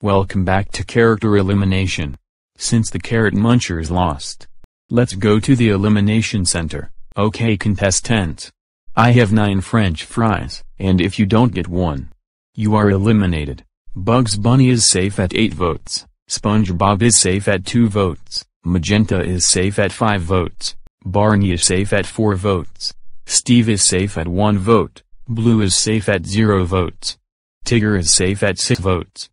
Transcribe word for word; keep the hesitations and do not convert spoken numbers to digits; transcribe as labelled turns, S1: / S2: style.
S1: Welcome back to character elimination. Since the carrot munchers lost, let's go to the elimination center. Okay contestants. I have nine French fries, and if you don't get one, you are eliminated. Bugs Bunny is safe at eight votes, SpongeBob is safe at two votes, Magenta is safe at five votes, Barney is safe at four votes, Steve is safe at one vote, Blue is safe at zero votes, Tigger is safe at six votes.